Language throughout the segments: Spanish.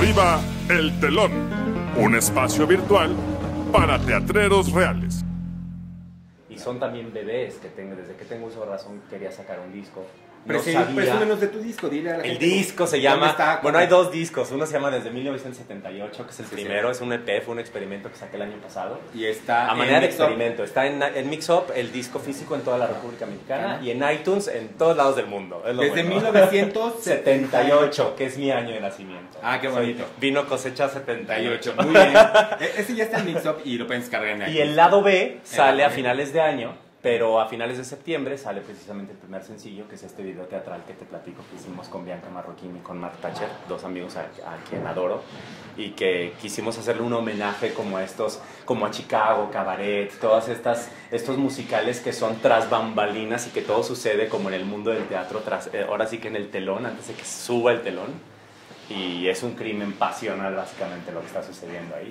Arriba el telón, un espacio virtual para teatreros reales. Y son también bebés que tengo, desde que tengo uso de razón quería sacar un disco. Pero No sí, sabía. presúmenos de tu disco, dile a la El gente. disco se ¿Dónde llama, está? bueno, hay dos discos, uno se llama Desde 1978, que es el Sí, primero, sí. es un EP, fue un experimento que saqué el año pasado. Y está A manera de Mix Up. experimento, está en Mix Up, el disco físico en toda la República Mexicana Ajá. y en iTunes en todos lados del mundo. Es lo Desde bueno. 1978. que es mi año de nacimiento. Ah, qué bonito. Soy vino cosecha 78. Muy bien. Ese ya está en Mix Up y lo pueden descargar en Y el lado B sale lado a B. finales de año, pero a finales de septiembre sale precisamente el primer sencillo, que es este video teatral que te platico que hicimos con Bianca Marroquín y con Mark Thatcher, dos amigos a quien adoro, y que quisimos hacerle un homenaje como a estos, como a Chicago, Cabaret, todas estos musicales que son tras bambalinas y que todo sucede como en el mundo del teatro, ahora sí que en el telón, antes de que suba el telón, y es un crimen pasional básicamente lo que está sucediendo ahí.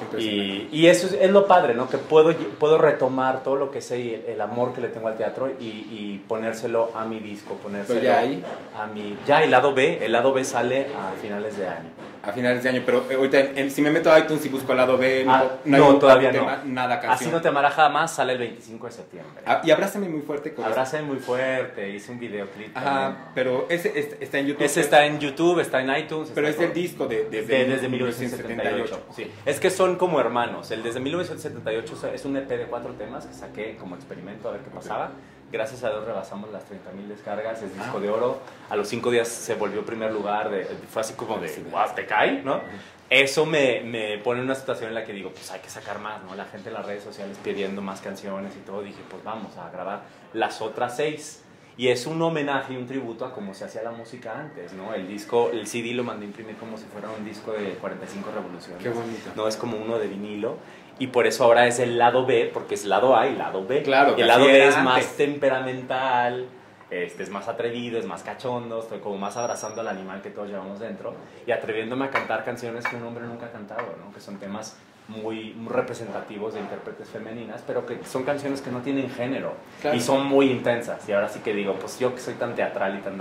Y eso es lo padre, ¿no? Que puedo retomar todo lo que sé, el amor que le tengo al teatro y ponérselo a mi disco, ponérselo ya ahí. a mi... Ya, el lado B sale a finales de año. A finales de año, pero ahorita si me meto a iTunes y busco el lado B, no, todavía no. Nada canción. Así no te amará jamás, sale el 25 de septiembre. Y Abrázame muy fuerte. Abrázame muy fuerte, hice un videoclip. Ajá, también. pero ese está en YouTube. Ese está en YouTube, está en iTunes. Pero está es del disco desde 1978. Sí. Es que son como hermanos. El desde 1978 es un EP de 4 temas que saqué como experimento a ver qué pasaba. Gracias a Dios rebasamos las 30,000 descargas, es disco de oro. A los 5 días se volvió primer lugar, fue así como de, wow, te cae, ¿no? Eso me pone en una situación en la que digo, pues hay que sacar más, ¿no? La gente en las redes sociales pidiendo más canciones y todo, dije, pues vamos a grabar las otras 6. Y es un homenaje y un tributo a cómo se hacía la música antes, ¿no? El CD lo mandé a imprimir como si fuera un disco de 45 revoluciones. Qué bonito. No es como uno de vinilo. Y por eso ahora es el lado B, porque es lado A y lado B. Claro, y el lado así B era es más antes. temperamental, es más atrevido, es más cachondo, estoy como más abrazando al animal que todos llevamos dentro y atreviéndome a cantar canciones que un hombre nunca ha cantado, ¿no? Que son temas muy representativos de intérpretes femeninas, pero que son canciones que no tienen género, claro, y son muy intensas. Y ahora sí que digo, pues yo que soy tan teatral y tan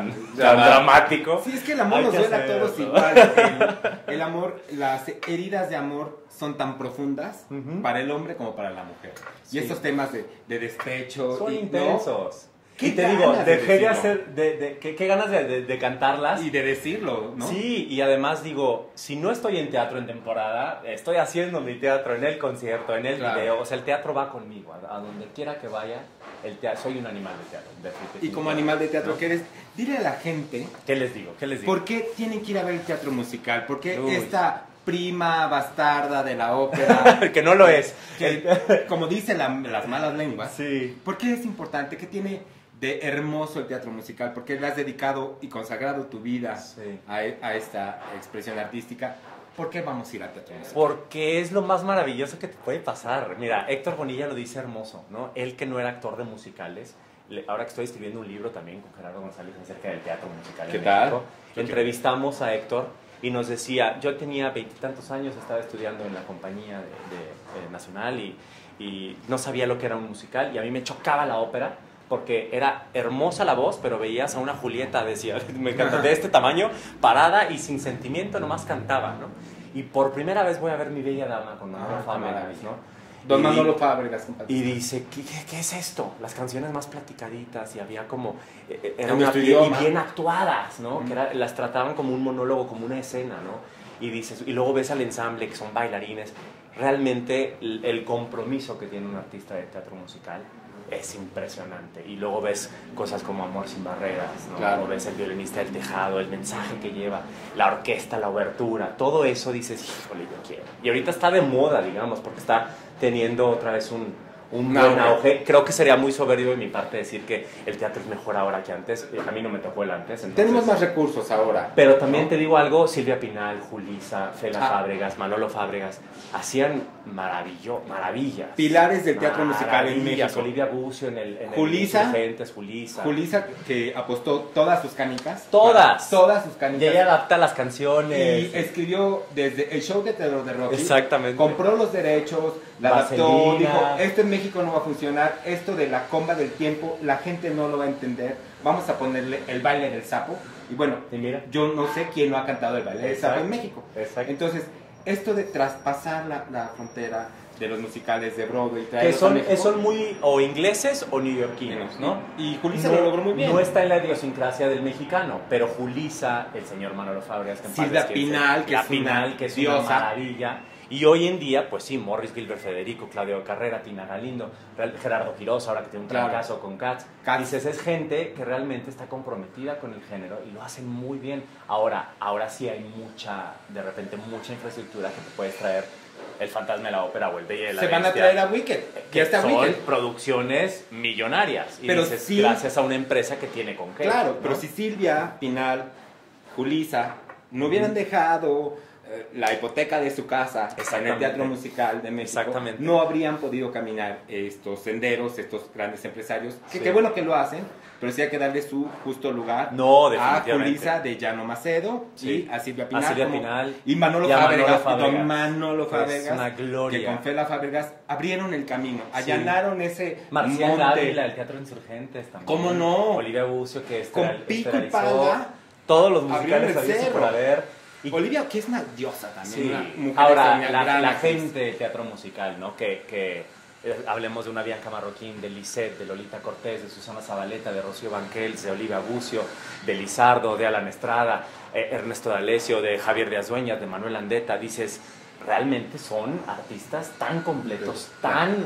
dramático. Sí, es que el amor hay nos que duele a hacer todos eso. igual. El amor, las heridas de amor son tan profundas para el hombre como para la mujer. Sí. Y estos temas de despecho. Son y, intensos. ¿Qué Y te digo, ganas de dejé de decirlo? hacer, qué ganas de cantarlas. Y de decirlo, ¿no? Sí, y además digo, si no estoy en teatro en temporada, estoy haciendo mi teatro en el concierto, en el Claro. video. O sea, el teatro va conmigo, a donde quiera que vaya, soy un animal de teatro. Y como animal de teatro ¿no? que eres, dile a la gente, ¿Qué les digo? ¿Qué les digo? ¿por qué tienen que ir a ver el teatro musical? ¿Por qué Uy. esta prima bastarda de la ópera? Que no lo es. Que, como dicen las malas lenguas, Sí. ¿por qué es importante? ¿Qué tiene de hermoso el teatro musical? ¿Por qué le has dedicado y consagrado tu vida Sí. a esta expresión artística? ¿Por qué vamos a ir al teatro musical? Porque es lo más maravilloso que te puede pasar. Mira, Héctor Bonilla lo dice hermoso, ¿no? Él que no era actor de musicales, ahora que estoy escribiendo un libro también con Gerardo González acerca del teatro musical ¿Qué en tal? México, entrevistamos a Héctor y nos decía, yo tenía 20 y tantos años, estaba estudiando en la compañía de Nacional y no sabía lo que era un musical y a mí me chocaba la ópera porque era hermosa la voz, pero veías a una Julieta, decía, me encanta, de este tamaño, parada y sin sentimiento, nomás cantaba, ¿no? Y por primera vez voy a ver Mi Bella Dama con Manolo Fábregas, ¿no? Don Y- Manolo Fábregas, compadre. Y dice, ¿qué es esto? Las canciones más platicaditas y había como... Era En una nuestro y idioma. bien actuadas, ¿no? Que las trataban como un monólogo, como una escena, ¿no? Y dices, y luego ves al ensamble, que son bailarines. Realmente el compromiso que tiene un artista de teatro musical es impresionante. Y luego ves cosas como Amor sin barreras, ¿no? Claro. O ves El violinista del tejado, el mensaje que lleva, la orquesta, la obertura, todo eso dices, híjole, yo quiero. Y ahorita está de moda, digamos, porque está teniendo otra vez un buen auge. Creo que sería muy soberbio de mi parte decir que el teatro es mejor ahora que antes. A mí no me tocó el antes. Entonces... Tenemos más recursos ahora. Pero también te digo algo, Silvia Pinal, Julisa, Fela Fábregas, Manolo Fábregas, hacían maravillas. Pilares del teatro musical en México. Olivia Bucio en el Julisa. Insurgentes, Julisa. Julisa, que apostó todas sus canicas. Todas. Todas sus Y canicas. ella adapta las canciones. Y escribió desde el show de terror de Rocky. Exactamente. Compró los derechos, la adaptó, Vaselina. dijo, esto en México no va a funcionar, esto de la comba del tiempo, la gente no lo va a entender, vamos a ponerle el baile del sapo, y bueno, Y mira. yo no sé quién no ha cantado el baile del sapo en México. Exacto. Entonces, esto de traspasar la frontera de los musicales de Broadway, Que traerlos a México, son muy o ingleses o neoyorquinos, ¿no? Y Julissa lo logró muy bien. No está en la idiosincrasia del mexicano, pero Julissa, el señor Manolo Fábregas, que en paz Silvia descanse, Pinal, que la es una Pinal, que es diosa. una maravilla. Y hoy en día, pues sí, Morris Gilbert Federico, Claudio Carrera, Tina Galindo, Gerardo Quiroz, ahora que tiene un Claro. trancazo con Cats. Dices, es gente que realmente está comprometida con el género y lo hacen muy bien. Ahora sí hay de repente mucha infraestructura que te puedes traer el Fantasma de la Ópera o el Bella y la se van a Bestia, traer a Wicked, que ya está son Wicked. producciones millonarias. Y Pero dices, sí- gracias a una empresa que tiene con qué. Claro, ¿no? pero si Silvia Pinal, Julissa no hubieran dejado la hipoteca de su casa en el Exactamente. Teatro Musical de México, Exactamente. no habrían podido caminar estos senderos, estos grandes empresarios, que Sí. qué bueno que lo hacen, pero sí hay que darle su justo lugar No, a definitivamente. Julissa de Llano Macedo Sí. y a Silvia Pinal, A Silvia como- Pinal y Manolo y a Manolo Fábregas, Fábregas. don Manolo Pues, Fábregas, una gloria. que con Fela Fábregas abrieron el camino, Sí. allanaron ese Marcial monte. Ávila, el Teatro Insurgentes también. ¿Cómo no? Olivia Bucio, que Con pico y pala, todos los abrieron musicales el habidos y cerro. por haber. Y Olivia, que es una diosa también, sí. una mujer Ahora, extraordinaria, la gran actriz. gente de teatro musical, ¿no? Hablemos de una Bianca Marroquín, de Lisette, de Lolita Cortés, de Susana Zabaleta, de Rocío Banquels, de Olivia Bucio, de Lizardo, de Alan Estrada, Ernesto D'Alessio, de Javier Díaz Dueñas, de Manuel Andeta. Dices, realmente son artistas tan completos, tan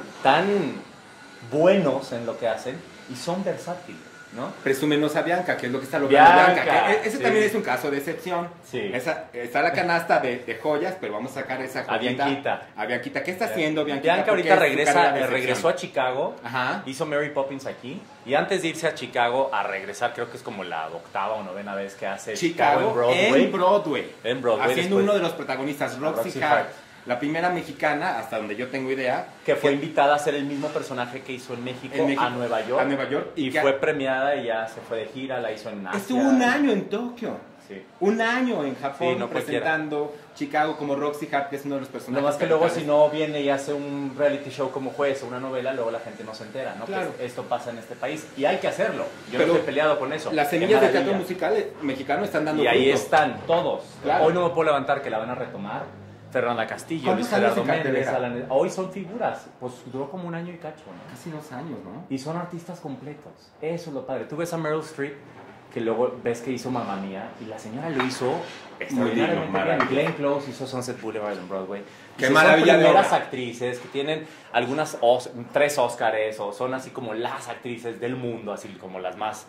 buenos en lo que hacen y son versátiles, ¿no? Presúmenos a Bianca, que es lo que está logrando Bianca, Bianca. que ese sí. también es un caso de excepción. Sí. Está la canasta de joyas, pero vamos a sacar esa joyita. Bianquita. A Bianquita. ¿Qué está haciendo Bianquita? Bianca Porque ahorita es su carrera de excepción. regresó a Chicago, Ajá. hizo Mary Poppins aquí, y antes de irse a Chicago a regresar, creo que es como la 8ª o 9ª vez que hace Chicago en Broadway. En Broadway, Haciendo después- uno de los protagonistas, Roxy Roxy Hart. Hart. La primera mexicana, hasta donde yo tengo idea. que fue invitada a hacer el mismo personaje que hizo en México, a Nueva York. A Nueva York. Y que fue premiada y ya se fue de gira, la hizo en Asia. estuvo un año en Tokio. Sí. Un año en Japón Sí, no cualquiera. presentando Chicago como Roxy Hart, que es uno de los personajes. Nomás que luego capitales. si no viene y hace un reality show como juez o una novela, luego la gente no se entera, ¿no? Claro. Que esto pasa en este país. Y hay que hacerlo. Yo Pero no estoy peleado con eso. Las Qué semillas de maravilla. teatro musical mexicano están dando Y ahí frutos. están todos. Claro. Hoy no me puedo levantar que la van a retomar. Fernanda Castillo, ¿Cuántos Luis años Gerardo en Méndez, cartelera? Alan... Hoy son figuras. Pues duró como un año y cacho, ¿no? Casi 2 años, ¿no? Y son artistas completos. Eso es lo padre. Tú ves a Meryl Streep, que luego ves que hizo Mamma Mía, y la señora lo hizo extraordinariamente bien. maravilloso. Glenn Close hizo Sunset Boulevard en Broadway. Qué Y son maravilla de primeras obra. actrices que tienen algunas 3 Óscares, o son así como las actrices del mundo, así como las más...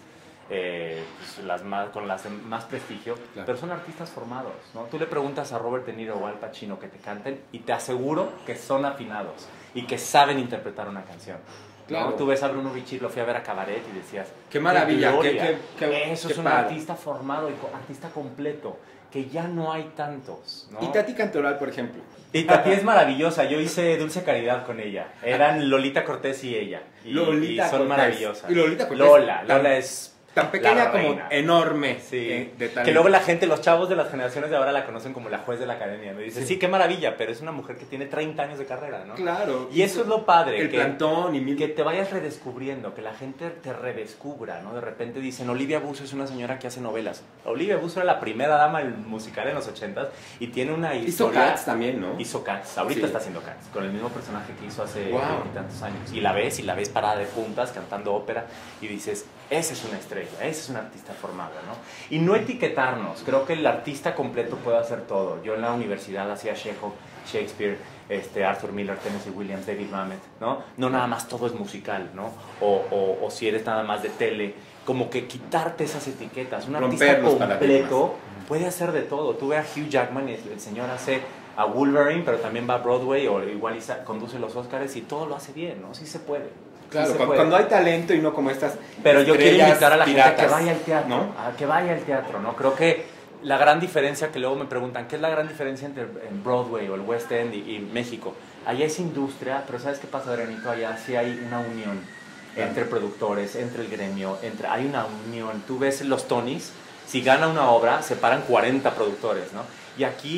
con las de más prestigio, Claro. pero son artistas formados, ¿no? Tú le preguntas a Robert De Niro o Al Pacino que te canten y te aseguro que son afinados y que saben interpretar una canción. ¿no? Claro. Tú ves a Bruno Bichir, lo fui a ver a Cabaret y decías, Qué maravilla, gloria! qué Eso es un padre. artista formado y artista completo, que ya no hay tantos, ¿no? Y Tati Cantoral, por ejemplo. Y Tati es maravillosa, yo hice Dulce Caridad con ella. Eran Lolita Cortés y ella. Y, Lolita y son Cortés. maravillosas. Y Lolita Cortés, Lola tan- es Tan pequeña la como reina. enorme. Sí, de talento. que luego la gente, los chavos de las generaciones de ahora la conocen como la juez de la academia. Me dice, sí, qué maravilla, pero es una mujer que tiene 30 años de carrera, ¿no? Claro. Y eso es lo padre. El que, plantón y mil... que te vayas redescubriendo, que la gente te redescubra, ¿no? De repente dicen, Olivia Bucio es una señora que hace novelas. Olivia Bucio era la primera dama del musical en los 80s y tiene una Hizo historia... Cats también, ¿no? Hizo Cats, ahorita Sí. está haciendo Cats, con el mismo personaje que hizo hace Wow. tantos años. Y la ves parada de puntas, cantando ópera, y dices, esa es una estrella, ese es un artista formado, ¿no? Y no etiquetarnos, creo que el artista completo puede hacer todo. Yo en la universidad hacía Shakespeare, Arthur Miller, Tennessee Williams, David Mamet, ¿no? No nada más todo es musical, ¿no? O si eres nada más de tele, como que quitarte esas etiquetas. Un artista Romper los completo puede hacer de todo. Tú ve a Hugh Jackman, el señor hace a Wolverine, pero también va a Broadway, o igual conduce los Oscars y todo lo hace bien, ¿no? Sí se puede. Claro, Sí se cuando, puede. cuando hay talento y no como estas Pero yo quiero estrellas invitar a la gente a que piratas, vaya al teatro, ¿no? a que vaya al teatro, ¿no? Creo que la gran diferencia, que luego me preguntan, ¿qué es la gran diferencia entre en Broadway o el West End y México? Allá es industria, pero ¿sabes qué pasa, Adrianito? Allá sí hay una unión entre productores, entre el gremio, hay una unión. Tú ves los Tonys, si gana una obra, se paran 40 productores, ¿no? Y aquí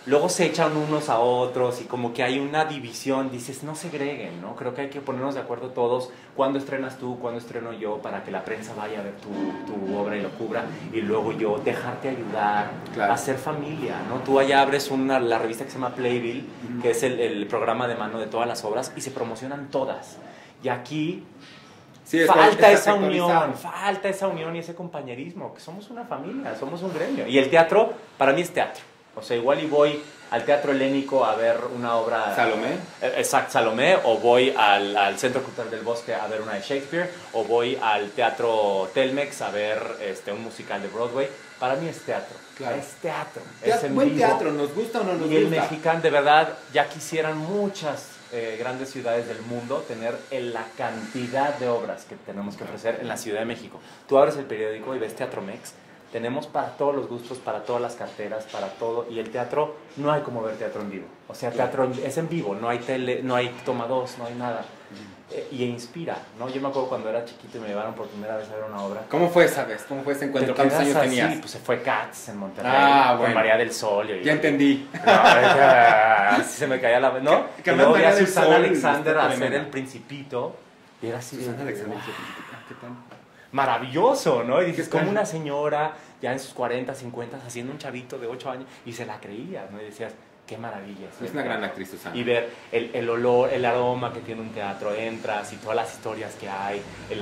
luego se echan unos a otros y como que hay una división, dices, no segreguen, ¿no? Creo que hay que ponernos de acuerdo todos, cuándo estrenas tú, cuándo estreno yo, para que la prensa vaya a ver tu obra y lo cubra, y luego yo dejarte ayudar, claro, a hacer familia, ¿no? Tú allá abres la revista que se llama Playbill, que es el programa de mano de todas las obras, y se promocionan todas. Y aquí sí, falta esa unión y ese compañerismo, que somos una familia, somos un gremio. Y el teatro, para mí es teatro. O sea, igual y voy al Teatro Helénico a ver una obra... ¿Salomé? Exacto, Salomé, o voy al Centro Cultural del Bosque a ver una de Shakespeare, o voy al Teatro Telmex a ver un musical de Broadway. Para mí es teatro, claro, es teatro. Buen teatro, ¿nos gusta o no nos gusta? Y el mexicano, de verdad, ya quisieran muchas grandes ciudades del mundo tener la cantidad de obras que tenemos que ofrecer en la Ciudad de México. Tú abres el periódico y ves Teatro Mex, tenemos para todos los gustos, para todas las carteras, para todo, y el teatro, no hay como ver teatro en vivo. O sea, teatro es en vivo, no hay tele, no hay toma 2, no hay nada. Y inspira, ¿no? Yo me acuerdo cuando era chiquito y me llevaron por primera vez a ver una obra. ¿Cómo fue esa vez? ¿Cómo fue ese encuentro? ¿Cuántos años tenías? Sí, pues se fue Cats en Monterrey, bueno, con María del Sol. Ya entendí. No, así se me caía la... ¿no? Que y luego vi María a del Susana Sol, Alexander está hacer tremenda. El Principito, y era así... Susana Alexander, wow, ¿qué tal? maravilloso, ¿no? Y dices, ¿Qué como tal? una señora ya en sus 40, 50, haciendo un chavito de 8 años, y se la creías, ¿no? Y decías, qué maravilla. Es una gran actriz, Susana. Y ver el olor, el aroma que tiene un teatro, entras y todas las historias que hay,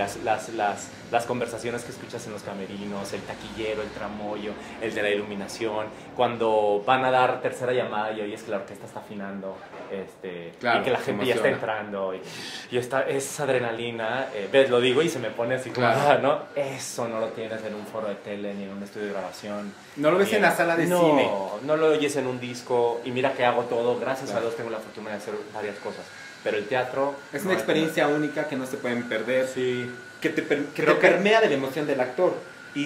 las conversaciones que escuchas en los camerinos, el taquillero, el tramoyo, el de la iluminación, cuando van a dar tercera llamada y oyes que la orquesta está afinando, claro, y que la gente ya está entrando, y esa adrenalina, ves, lo digo y se me pone así como, claro, ¿no? Eso no lo tienes en un foro de tele ni en un estudio de grabación. No lo ves en la sala de cine. No lo oyes en un disco, y mira que hago todo, gracias a Dios tengo la fortuna de hacer varias cosas, pero el teatro... Es una experiencia única que no se pueden perder, sí, que te permea de la emoción del actor.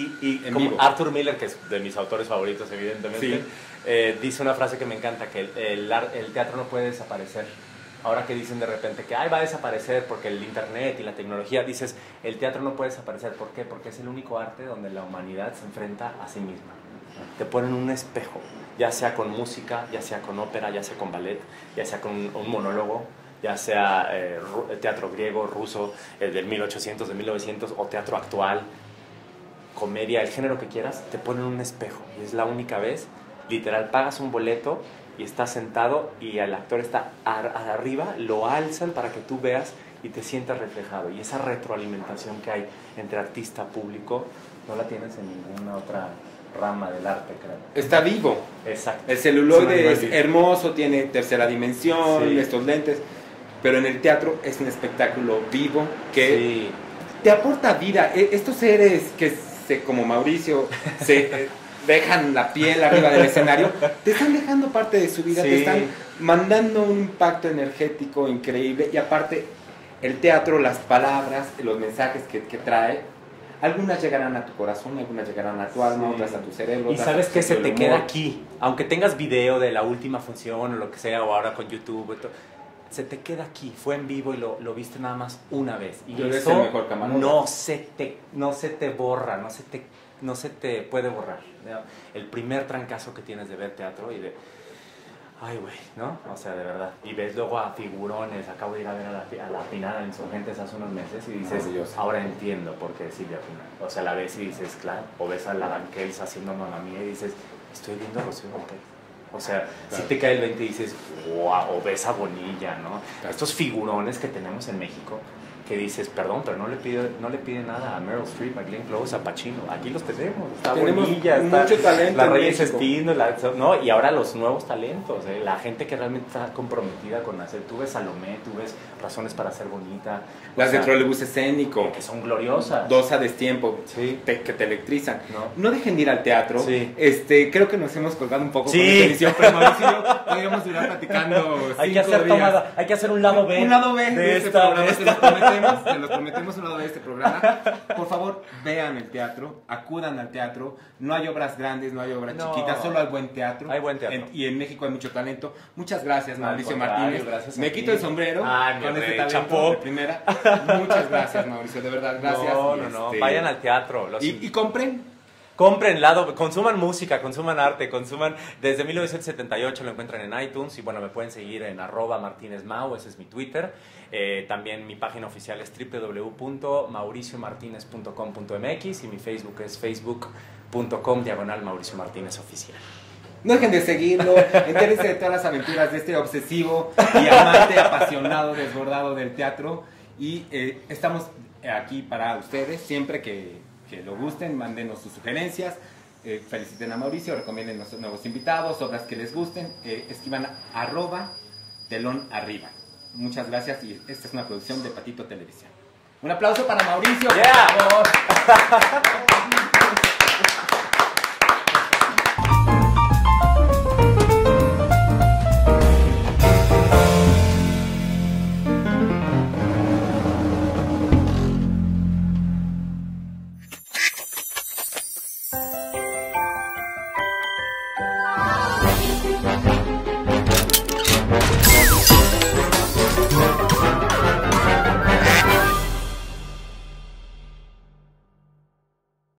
y en como vivo. Arthur Miller, que es de mis autores favoritos evidentemente, Sí. Dice una frase que me encanta, que el teatro no puede desaparecer. Ahora que dicen de repente que va a desaparecer porque el internet y la tecnología, dices, el teatro no puede desaparecer. ¿Por qué? Porque es el único arte donde la humanidad se enfrenta a sí misma. Te ponen un espejo, ya sea con música, ya sea con ópera, ya sea con ballet, ya sea con un monólogo, ya sea teatro griego, ruso, del 1800, de 1900, o teatro actual, comedia, el género que quieras, te ponen un espejo. Y es la única vez, literal, pagas un boleto y estás sentado y el actor está arriba, lo alzan para que tú veas y te sientas reflejado. Y esa retroalimentación que hay entre artista público no la tienes en ninguna otra rama del arte, creo. Está vivo. Exacto. El celuloide es Sí. hermoso, tiene tercera dimensión, Sí. estos lentes, pero en el teatro es un espectáculo vivo que Sí. te aporta vida. Estos seres que como Mauricio se dejan la piel arriba del escenario, te están dejando parte de su vida, Sí. te están mandando un impacto energético increíble, y aparte el teatro, las palabras, los mensajes que trae, algunas llegarán a tu corazón, algunas llegarán a tu alma, Sí. otras a tu cerebro. Y otras sabes a tu que se sentido te del queda humor. aquí, aunque tengas video de la última función o lo que sea, o ahora con YouTube, se te queda aquí, fue en vivo y lo viste nada más una vez. Y Tú eres eso el mejor camarógrafo. no se te borra, no se te puede borrar. ¿No? El primer trancazo que tienes de ver teatro y de... Ay, güey, ¿no? O sea, de verdad. Y ves luego a figurones. Acabo de ir a ver a la Pinar, a Insurgentes hace unos meses, y dices, ahora entiendo por qué Silvia Pinal. O sea, la ves y dices, claro. O ves a la Banquels haciendo Mamma Mía y dices, estoy viendo a Rocío Banquels. O sea, claro, si te cae el 20 y dices, wow, o ves a Bonilla, ¿no? Claro. Estos figurones que tenemos en México, que dices, perdón, pero no le pide nada a Meryl Streep, a Glenn Close, a Pacino. Aquí los tenemos. Está Tenemos Bonilla, está mucho talento la en Reyes México. Espino, ¿no? Y ahora los nuevos talentos, la gente que realmente está comprometida con hacer. Tú ves Salomé, tú ves Razones para ser bonita. Las de trolebús escénico, que son gloriosas. dos a destiempo, Sí. que te electrizan. No. No dejen de ir al teatro. Sí. Creo que nos hemos colgado un poco Sí. con esta edición, pero Mauricio y yo podríamos durar platicando Hay que 5 hacer días. tomada, hay que hacer un lado B. Un lado B de este esta programa, vez. se los prometemos un lado B de este programa. Por favor, vean el teatro, acudan al teatro. No hay obras grandes, no hay obras No. chiquitas, solo hay buen teatro. Hay buen teatro. Y en México hay mucho talento. Muchas gracias, Al Mauricio contrario, Martínez. gracias a Me ti. quito el sombrero Ay, mi con este rey, talento chapó. de primera. Muchas gracias, Mauricio, de verdad, gracias. No. Vayan al teatro. Y compren. compren consuman música, consuman arte, consuman. Desde 1978 lo encuentran en iTunes y bueno, me pueden seguir en @martinezmau, ese es mi Twitter. También mi página oficial es www.mauriciomartinez.com.mx y mi Facebook es facebook.com/Mauricio Martínez Oficial. No dejen de seguirlo, entérense de todas las aventuras de este obsesivo y amante, apasionado, desbordado del teatro. Y estamos aquí para ustedes, siempre que lo gusten, mándenos sus sugerencias, feliciten a Mauricio, recomienden los nuevos invitados, obras que les gusten, escriban @telonarriba. Muchas gracias y esta es una producción de Patito Televisión. Un aplauso para Mauricio, yeah. por favor.